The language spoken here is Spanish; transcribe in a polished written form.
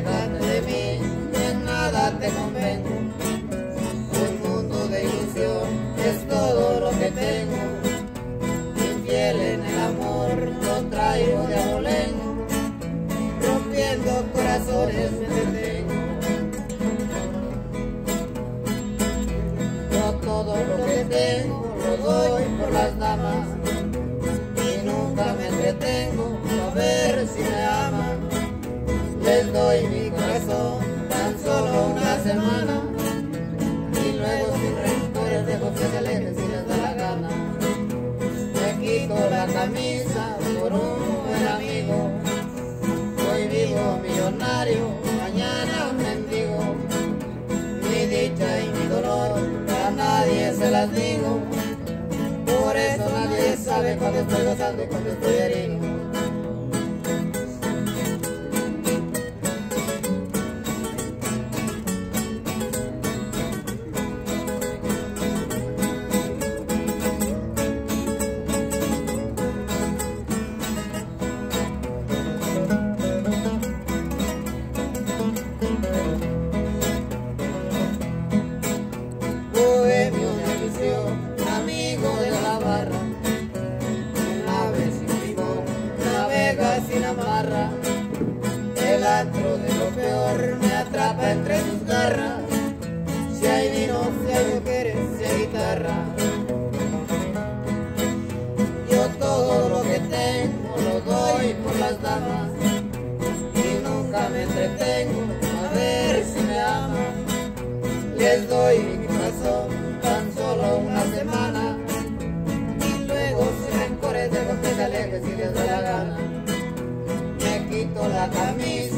aléjate de mí, en nada te convengo. Un mundo de ilusión es todo lo que tengo. Infiel en el amor, lo traigo de abolengo. Rompiendo corazones me detengo. Yo todo lo que tengo lo doy por las damas. Y nunca me entretengo a ver si me aman. Les doy mi corazón tan solo una semana. Y luego sin rencores dejo que se alejen si les da la gana. Me quito la camisa por un buen amigo. Hoy vivo millonario, mañana un mendigo. Mi dicha y mi dolor a nadie se las digo. Por eso nadie sabe cuando estoy gozando y cuando estoy herido. Bohemio de ilusión, amigo de la barra, un ave sin timón, navega sin amarra. El antro de lo peor me atrapa entre sus garras. Si hay vino, si hay mujeres, si hay guitarra. Yo todo lo que tengo lo doy por las damas. Y nunca me entretengo a ver si me aman. Les doy mi corazón tan solo una semana. Y luego sin rencores dejo que se aleje si les da la gana. Me quito la camisa